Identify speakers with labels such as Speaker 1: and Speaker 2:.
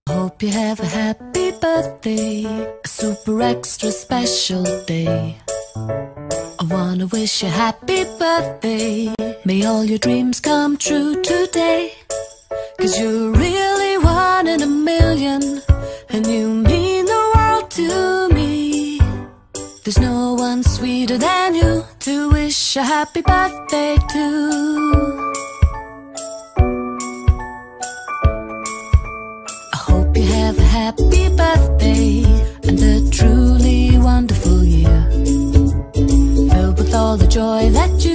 Speaker 1: Hope you have a happy birthday, a super extra special day. I wanna wish you happy birthday. May all your dreams come true today. 'Cause you're really one in a million, and you mean the world to me. There's no one sweeter than you to wish a happy birthday to. Have a happy birthday and a truly wonderful year, filled with all the joy that you